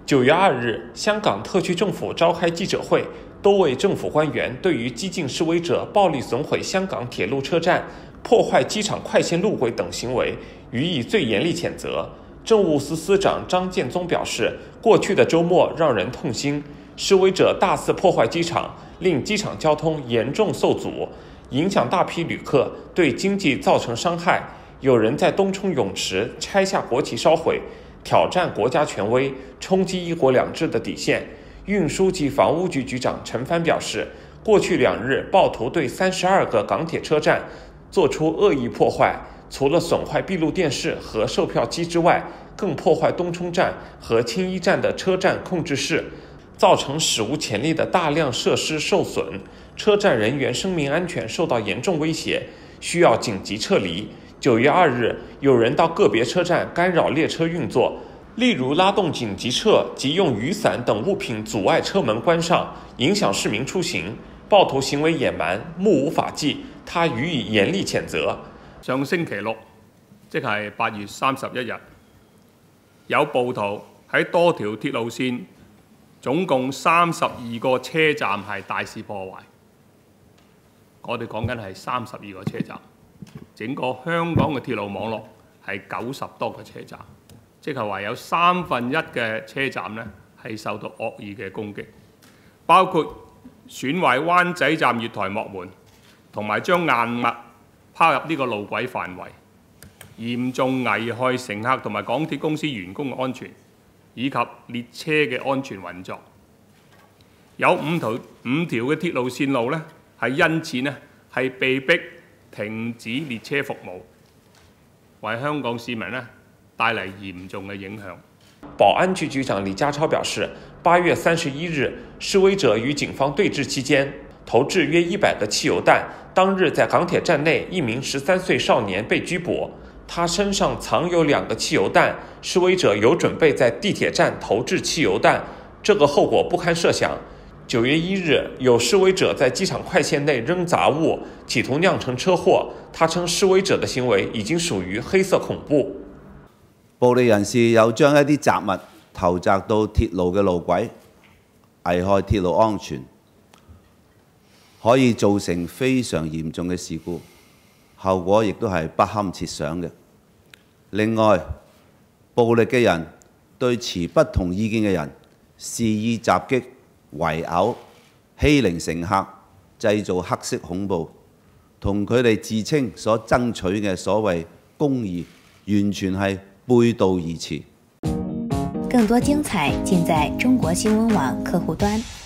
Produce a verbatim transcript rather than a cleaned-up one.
九月二日，香港特区政府召开记者会，多位政府官员对于激进示威者暴力损毁香港铁路车站、破坏机场快线路轨等行为，予以最严厉谴责。政务司司长张建宗表示，过去的周末让人痛心，示威者大肆破坏机场，令机场交通严重受阻，影响大批旅客，对经济造成伤害。有人在东冲泳池拆下国旗烧毁，挑战国家权威，冲击一国两制的底线。运输及房屋局局长陈帆表示，过去两日暴徒对三十二个港铁车站做出恶意破坏，除了损坏闭路电视和售票机之外，更破坏东冲站和青衣站的车站控制室，造成史无前例的大量设施受损，车站人员生命安全受到严重威胁，需要紧急撤离。九月二日，有人到个别车站干扰列车运作，例如拉动紧急撤及用雨伞等物品阻碍车门关上，影响市民出行。暴徒行为野蠻，目無法紀，他予以嚴厲譴責。 上星期六，即係八月三十一日，有暴徒喺多條鐵路線，總共三十二個車站係大肆破壞。我哋講緊係三十二個車站，整個香港嘅鐵路網絡係九十多個車站，即係話有三分一嘅車站呢係受到惡意嘅攻擊，包括損壞灣仔站月台幕門，同埋將硬物拋入呢個路軌範圍，嚴重危害乘客同埋港鐵公司員工嘅安全，以及列車嘅安全運作。有五條五條嘅鐵路線路呢，係因此呢係被逼停止列車服務，為香港市民呢帶嚟嚴重嘅影響。 保安局局長李家超表示，八月三十一日，示威者與警方對峙期間，投擲約一百個汽油彈。當日在港鐵站內，一名十三歲少年被拘捕，他身上藏有兩個汽油彈。示威者有準備在地鐵站投擲汽油彈，這個後果不堪設想。九月一日，有示威者在機場快線內扔雜物，企圖釀成車禍。他稱示威者的行為已經屬於黑色恐怖。 暴力人士又將一啲雜物投擲到鐵路嘅路軌，危害鐵路安全，可以造成非常嚴重嘅事故，後果亦都係不堪設想嘅。另外，暴力嘅人對持不同意見嘅人肆意襲擊、圍毆、欺凌乘客，製造黑色恐怖，同佢哋自稱所爭取嘅所謂公義，完全係背道而馳。 更多精彩盡在中國新聞網客戶端。